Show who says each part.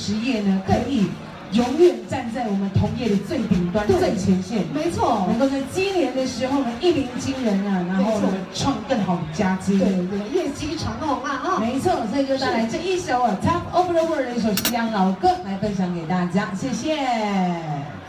Speaker 1: 职业呢，可以永远站在我们同业的最顶端、最前线。没错，能够在鸡年的时候呢，一鸣惊人啊，然后呢创更好的佳绩。对对，业绩长虹啊！没错，所以就带来这一首啊《Top of the World》的一首西洋老歌来分享给大家，谢谢。